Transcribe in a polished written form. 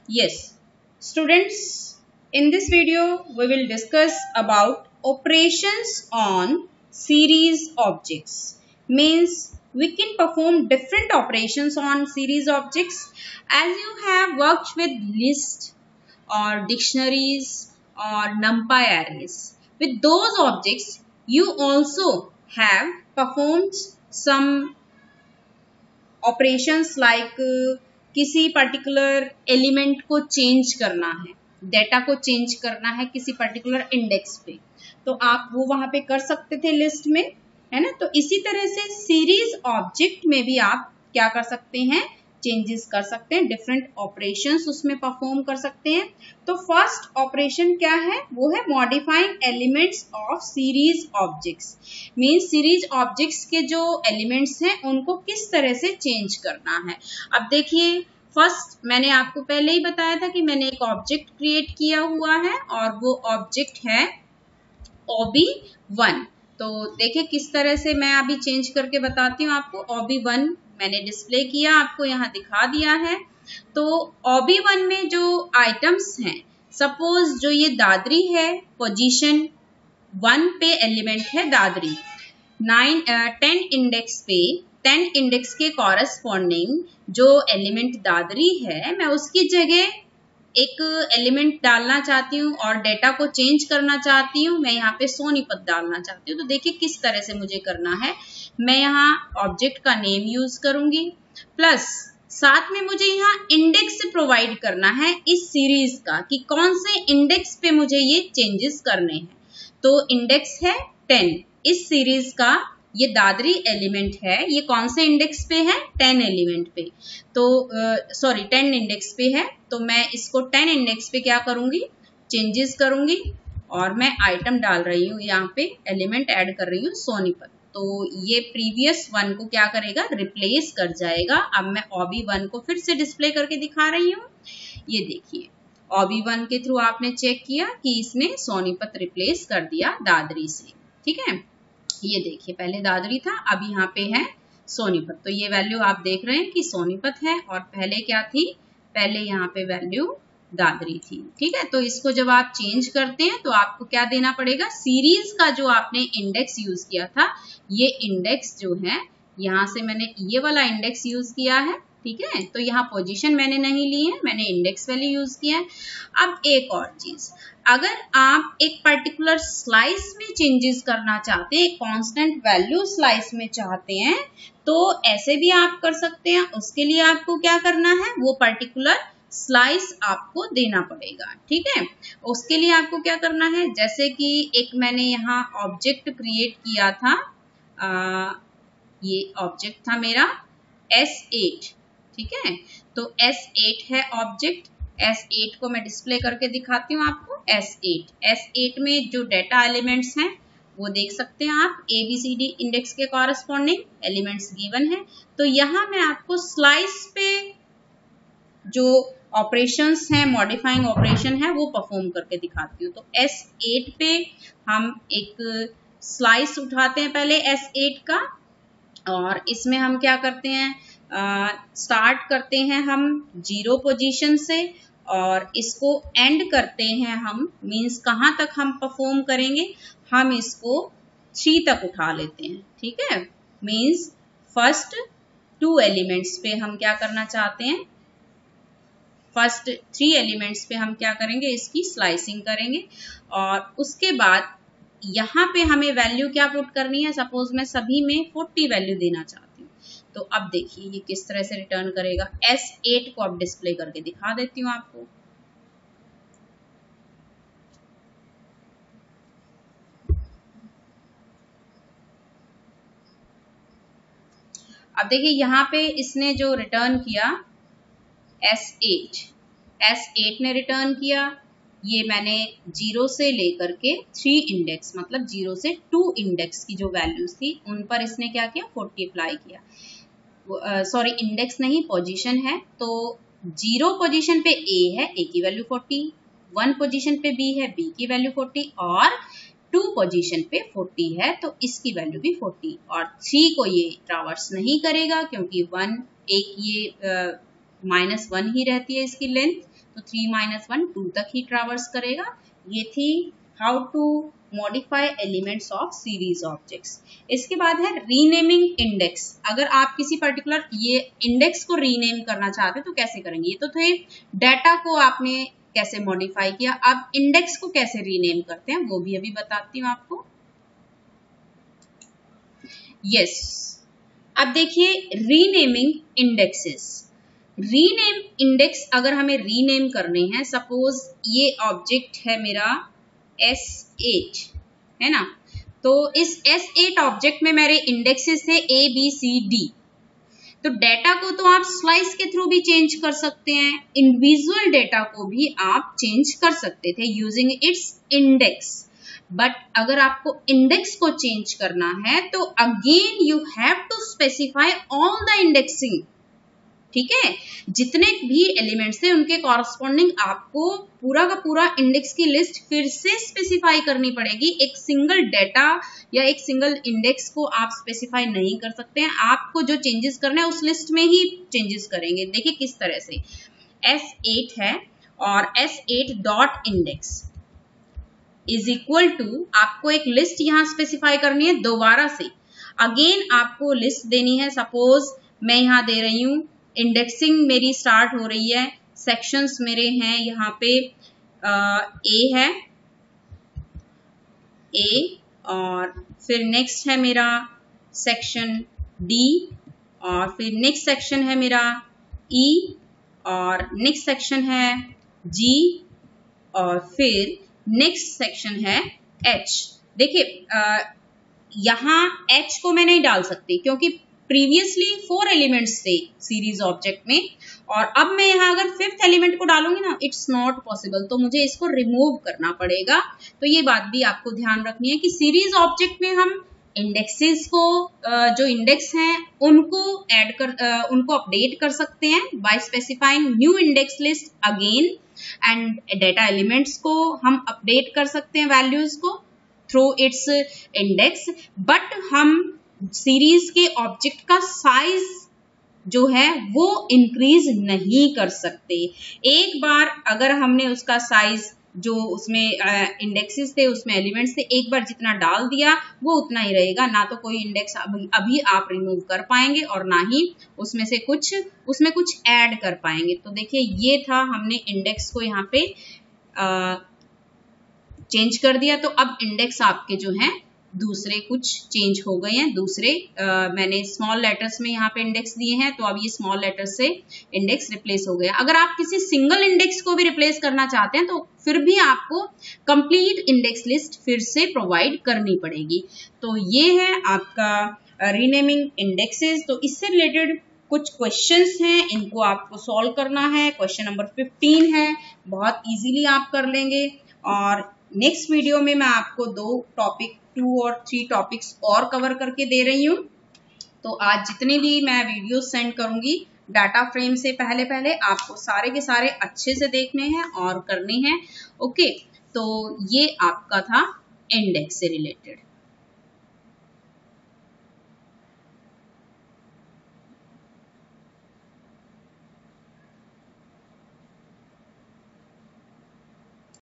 Yes, students, in this video we will discuss about operations on series objects. Means we can perform different operations on series objects. As you have worked with list or dictionaries or numpy arrays. With those objects, you also have performed some operations like किसी particular element को change करना है, data को change करना है किसी particular index पे, तो आप वो वहां पे कर सकते थे लिस्ट में, है ना। तो इसी तरह से सीरीज ऑब्जेक्ट में भी आप क्या कर सकते हैं, चेंजेस कर सकते हैं, डिफरेंट ऑपरेशंस उसमें परफॉर्म कर सकते हैं। तो फर्स्ट ऑपरेशन क्या है, वो है modifying elements of series objects. Means series objects के जो एलिमेंट्स हैं उनको किस तरह से चेंज करना है। अब देखिए, फर्स्ट मैंने आपको पहले ही बताया था कि मैंने एक ऑब्जेक्ट क्रिएट किया हुआ है और वो ऑब्जेक्ट है OB1। तो देखिए किस तरह से मैं अभी चेंज करके बताती हूँ आपको। OB1 मैंने डिस्प्ले किया, आपको यहाँ दिखा दिया है। तो OB1 में जो आइटम्स हैं, सपोज जो ये दादरी है, पोजीशन 1 पे एलिमेंट है दादरी, 10 इंडेक्स पे 10 इंडेक्स के कॉरेस्पॉन्डिंग जो एलिमेंट दादरी है, मैं उसकी जगह एक एलिमेंट डालना चाहती हूँ और डेटा को चेंज करना चाहती हूँ, मैं यहाँ पे सोनीपत डालना चाहती हूँ। तो देखिए किस तरह से मुझे करना है। मैं यहाँ ऑब्जेक्ट का नेम यूज करूंगी, प्लस साथ में मुझे यहाँ इंडेक्स प्रोवाइड करना है इस सीरीज का कि कौन से इंडेक्स पे मुझे ये चेंजेस करने हैं। तो इंडेक्स है 10, इस सीरीज का ये दादरी एलिमेंट है, ये कौन से इंडेक्स पे है, 10 एलिमेंट पे, तो 10 इंडेक्स पे है। तो मैं इसको 10 इंडेक्स पे क्या करूंगी, चेंजेस करूंगी और मैं आइटम डाल रही हूँ, यहाँ पे एलिमेंट ऐड कर रही हूँ सोनीपत। तो ये प्रीवियस वन को क्या करेगा, रिप्लेस कर जाएगा। अब मैं OB1 को फिर से डिस्प्ले करके दिखा रही हूँ। ये देखिए OB1 के थ्रू आपने चेक किया कि इसने सोनीपत रिप्लेस कर दिया दादरी से, ठीक है। ये देखिए पहले दादरी था, अब यहाँ पे है सोनीपत। तो ये वैल्यू आप देख रहे हैं कि सोनीपत है और पहले क्या थी, पहले यहाँ पे वैल्यू दादरी थी, ठीक है। तो इसको जब आप चेंज करते हैं तो आपको क्या देना पड़ेगा, सीरीज का जो आपने इंडेक्स यूज किया था, ये इंडेक्स जो है, यहाँ से मैंने ये वाला इंडेक्स यूज किया है, ठीक है। तो यहाँ पोजीशन मैंने नहीं ली है, मैंने इंडेक्स वैल्यू यूज किया है। अब एक और चीज, अगर आप एक पर्टिकुलर स्लाइस में चेंजेस करना चाहते हैं, कांस्टेंट वैल्यू स्लाइस में चाहते हैं, तो ऐसे भी आप कर सकते हैं। उसके लिए आपको क्या करना है, वो पर्टिकुलर स्लाइस आपको देना पड़ेगा, ठीक है। उसके लिए आपको क्या करना है, जैसे कि एक मैंने यहाँ ऑब्जेक्ट क्रिएट किया था, ये ऑब्जेक्ट था मेरा S8, ठीक है। तो S8 है ऑब्जेक्ट, S8 को मैं डिस्प्ले करके दिखाती हूँ आपको। S8 में जो डेटा एलिमेंट्स हैं वो देख सकते हैं आप, ABCD इंडेक्स के कॉरेस्पॉन्डिंग एलिमेंट्स गिवन है। तो यहाँ मैं आपको स्लाइस पे जो ऑपरेशंस हैं, मॉडिफाइंग ऑपरेशन है, वो परफॉर्म करके दिखाती हूँ। तो S8 पे हम एक स्लाइस उठाते हैं पहले S8 का, और इसमें हम क्या करते हैं, स्टार्ट करते हैं हम 0 पोजीशन से और इसको एंड करते हैं हम, मींस कहाँ तक हम परफॉर्म करेंगे, हम इसको 3 तक उठा लेते हैं, ठीक है। मींस फर्स्ट 2 एलिमेंट्स पे हम क्या करना चाहते हैं, फर्स्ट 3 एलिमेंट्स पे हम क्या करेंगे, इसकी स्लाइसिंग करेंगे और उसके बाद यहाँ पे हमें वैल्यू क्या पुट करनी है। सपोज मैं सभी में 40 वैल्यू देना चाहती हूँ, तो अब देखिए ये किस तरह से रिटर्न करेगा। S8 को अब डिस्प्ले करके दिखा देती हूँ आपको। अब देखिए यहाँ पे इसने जो रिटर्न किया S8 ने रिटर्न किया, ये मैंने 0 से लेकर के 3 इंडेक्स, मतलब 0 से 2 इंडेक्स की जो वैल्यूज थी उन पर इसने क्या किया, 40 अप्लाई किया। सॉरी इंडेक्स नहीं, पोजीशन है। तो 0 पोजीशन पे A है, A की वैल्यू 40, 1 पोजीशन पे B है, B की वैल्यू 40 और 2 पोजीशन पे 40 है, तो इसकी वैल्यू भी 40। और 3 को ये ट्रावर्स नहीं करेगा क्योंकि 1 एक ये -1 ही रहती है इसकी लेंथ, तो 3 - 1 2 तक ही ट्रैवर्स करेगा। ये थी how to modify elements of series objects. इसके बाद है रीनेमिंग इंडेक्स। अगर आप किसी पर्टिकुलर ये इंडेक्स को रीनेम करना चाहते हैं तो कैसे करेंगे। ये तो थे डाटा को आपने कैसे मॉडिफाई किया, अब इंडेक्स को कैसे रीनेम करते हैं वो भी अभी बताती हूँ आपको। यस, अब देखिए रीनेमिंग इंडेक्सेस। रीनेम इंडेक्स अगर हमें रीनेम करने हैं, सपोज ये ऑब्जेक्ट है मेरा S8 है ना, तो इस S8 ऑब्जेक्ट में मेरे इंडेक्सेस थे A B C D। तो डेटा को तो आप स्लाइस के थ्रू भी चेंज कर सकते हैं, इंडिविजुअल डेटा को भी आप चेंज कर सकते थे यूजिंग इट्स इंडेक्स। बट अगर आपको इंडेक्स को चेंज करना है तो again you have to specify all the indexing. ठीक है, जितने भी एलिमेंट्स थे उनके कॉरस्पॉन्डिंग आपको पूरा का पूरा इंडेक्स की लिस्ट फिर से स्पेसिफाई करनी पड़ेगी। एक सिंगल डेटा या एक सिंगल इंडेक्स को आप स्पेसिफाई नहीं कर सकते हैं। आपको जो चेंजेस करने हैं उस लिस्ट में ही चेंजेस करेंगे। देखिए किस तरह से S8 है और S8 dot index is equal to, आपको एक लिस्ट यहां स्पेसिफाई करनी है दोबारा से। अगेन आपको लिस्ट देनी है। सपोज मैं यहां दे रही हूं, इंडेक्सिंग मेरी स्टार्ट हो रही है, सेक्शंस मेरे हैं यहाँ पे A है, A, और फिर नेक्स्ट है मेरा सेक्शन D, और फिर नेक्स्ट सेक्शन है मेरा E, और नेक्स्ट सेक्शन है G, और फिर नेक्स्ट सेक्शन है H। देखिए यहाँ H को मैं नहीं डाल सकती क्योंकि प्रीवियसली 4 एलिमेंट्स थे सीरीज ऑब्जेक्ट में, और अब मैं यहाँ अगर 5th एलिमेंट को डालूंगी ना, इट्स नॉट पॉसिबल, तो मुझे इसको रिमूव करना पड़ेगा। तो ये बात भी आपको ध्यान रखनी है कि सीरीज ऑब्जेक्ट में हम इंडेक्सेस को जो इंडेक्स हैं उनको उनको अपडेट कर सकते हैं by specifying new index list again, and data elements को हम अपडेट कर सकते हैं वैल्यूज को थ्रू इट्स इंडेक्स। बट हम सीरीज के ऑब्जेक्ट का साइज जो है वो इंक्रीज नहीं कर सकते। एक बार अगर हमने उसका साइज जो उसमें इंडेक्सेस थे, उसमें एलिमेंट्स थे, एक बार जितना डाल दिया वो उतना ही रहेगा। ना तो कोई इंडेक्स अभी आप रिमूव कर पाएंगे और ना ही उसमें कुछ ऐड कर पाएंगे। तो देखिए ये था, हमने इंडेक्स को यहाँ पे चेंज कर दिया। तो अब इंडेक्स आपके जो हैं दूसरे कुछ चेंज हो गए हैं। दूसरे मैंने स्मॉल लेटर्स में यहाँ पे इंडेक्स दिए हैं, तो अब ये स्मॉल लेटर से इंडेक्स रिप्लेस हो गया। अगर आप किसी सिंगल इंडेक्स को भी रिप्लेस करना चाहते हैं तो फिर भी आपको कंप्लीट इंडेक्स लिस्ट फिर से प्रोवाइड करनी पड़ेगी। तो ये है आपका रीनेमिंग इंडेक्सेस। तो इससे रिलेटेड कुछ क्वेश्चंस हैं, इनको आपको सॉल्व करना है। क्वेश्चन नंबर 15 है, बहुत इजीली आप कर लेंगे। और नेक्स्ट वीडियो में मैं आपको 2 और 3 टॉपिक्स और कवर करके दे रही हूँ। तो आज जितने भी मैं वीडियो सेंड करूंगी डाटा फ्रेम से पहले आपको सारे के सारे अच्छे से देखने हैं और करने हैं। ओके, तो ये आपका था इंडेक्स से रिलेटेड।